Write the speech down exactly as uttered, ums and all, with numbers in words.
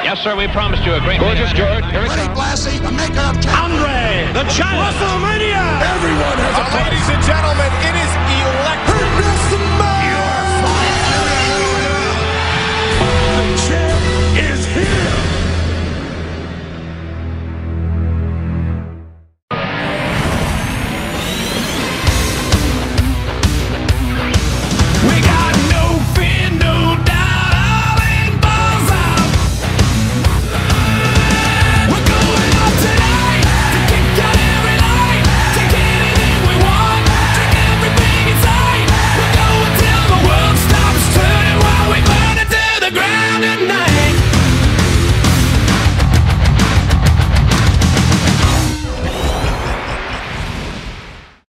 Yes, sir, we promised you a great Gorgeous George. Here Ready, Blassie, the maker of Andre, the giant. WrestleMania. Everyone has a Uh, ladies and gentlemen, it is electric.